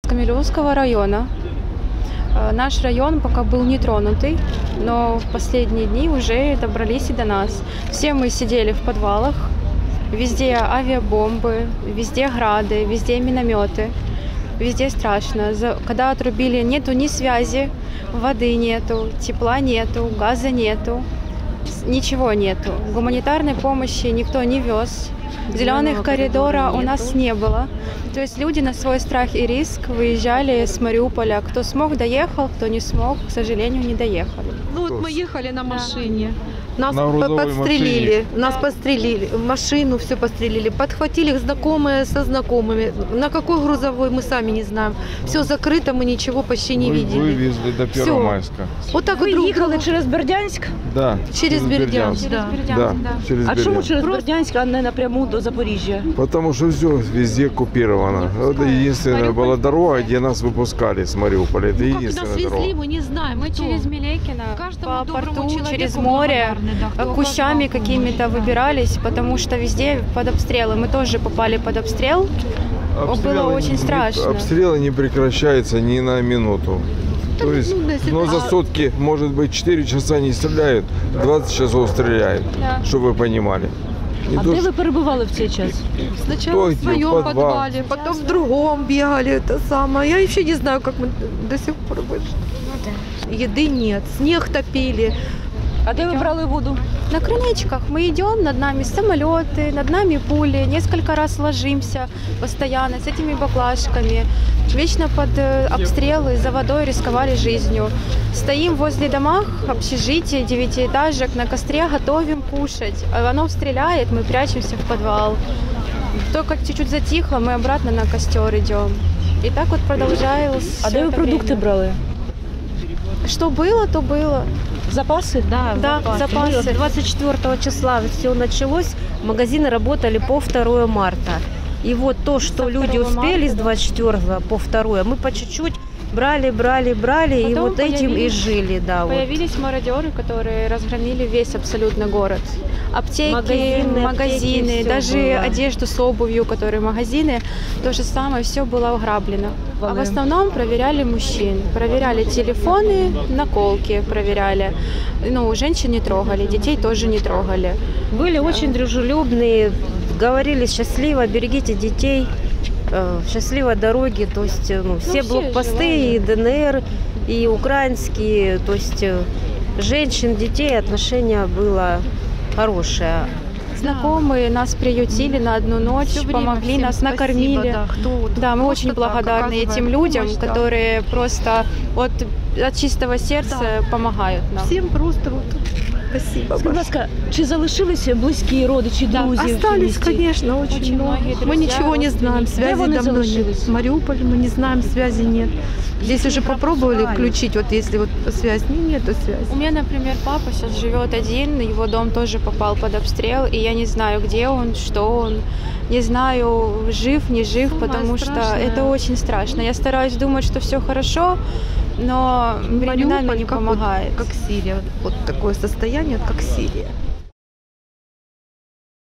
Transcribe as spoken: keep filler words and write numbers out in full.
Камелевского района. Наш район пока был нетронутый, но в последние дни уже добрались и до нас. Все мы сидели в подвалах, везде авиабомбы, везде грады, везде минометы, везде страшно. Когда отрубили, нету ни связи, воды нету, тепла нету, газа нету, ничего нету. Гуманитарной помощи никто не вез. Зеленых коридоров у нас не было. То есть люди на свой страх и риск выезжали с Мариуполя. Кто смог, доехал, кто не смог, к сожалению, не доехали. Ну вот мы ехали на машине. Нас на подстрелили, машине. нас да. подстрелили, машину все подстрелили, подхватили знакомые со знакомыми. На какой грузовой мы сами не знаем. Все закрыто, мы ничего почти не Вы, видели. Вывезли до Первомайска. Вот так Ви друг їхали друга. через Бердянськ? Да. Через Бердянск. Через Да. Бердянск, Да, да. через А чому Бердянск. через Бердянськ, а не напряму до Запоріжжя? Потому что все везде оккупировано. Это единственная была дорога, где нас выпускали с Мариуполя. Это Ну, как единственная нас везли, дорога. мы не знаем. Мы кто. через Милекино Каждому по доброму порту, человеку через море, благодарны, да, кто кущами оказал какими-то помощь, да. выбирались, потому что везде под обстрелы. Мы тоже попали под обстрел. Было очень не- страшно. Обстрелы не прекращаются ни на минуту. То есть, но за сутки, может быть, четыре часа не стреляют, двадцать часов стреляют, Да. чтобы вы понимали. Не А то, де что- ви перебували в цей час? Сначала Кто в где, своем в подвал? подвале, потом в другом бегали. Это самое. Я вообще не знаю, как мы до сих пор вышли. Еды нет, снег топили. А де ви брали воду? На криничках мы идем, над нами самолеты, над нами пули, несколько раз ложимся постоянно с этими баклажками. Вечно под э, обстрелы, за водой рисковали жизнью. Стоим возле домах, общежитий, девятиэтажек, на костре готовим кушать. А оно стреляет, мы прячемся в подвал. Только чуть-чуть затихло, мы обратно на костер идем. И так вот продолжалось. А всё де ви это продукти время. брали? Что было, то было. Запаси? Да, Да, запасы. Мы двадцать четвёртого числа все началось, магазины работали по второе марта. И вот то, что Со люди второго успели марта, с да. двадцать четвёртого по второе, мы по чуть-чуть брали, брали, брали, и Потом вот этим и появились- жили, да. Вот. Появились мародеры, которые разгромили весь абсолютно город. Аптеки, Магазины, магазины, аптеки, всё даже было. одежду с обувью, которые магазины, то же самое, все было ограблено. А в Валерий. основном проверяли мужчин, проверяли телефоны, наколки проверяли. Ну, женщин не трогали, детей тоже не трогали. Были очень дружелюбные, говорили счастливо, берегите детей, э, счастливой дороги. То есть э, ну, все все блокпосты, желали. и ДНР, и украинские, то есть э, женщин, детей отношение было хорошее. Знакомые нас приютили на одну ночь, Всё время помогли, всем нас спасибо, накормили. да, кто вот Да, мы просто очень так благодарны оказывает этим людям, помощь, да. которые просто от, от чистого сердца помогают нам. Всем просто вот спасибо. Скажіть, будь ласка, чи залишилися близькі родичі, друзі? в цій Остались, місті? конечно, очень, Очень много. многие Мы друзья, ничего не знаем, родственники. связи Где вы давно залишились? нет. Мариуполь мы не знаем, связи нет. Здесь уже попробовали включить, вот если вот связь, не, нету связи. У меня, например, папа сейчас живет один, его дом тоже попал под обстрел, и я не знаю, где он, что он, не знаю, жив, не жив, Самое потому что страшное. это очень страшно. Я стараюсь думать, что все хорошо, но временами Мариуполь не как вот- помогает. как Сирия, вот такое состояние, как Сирия.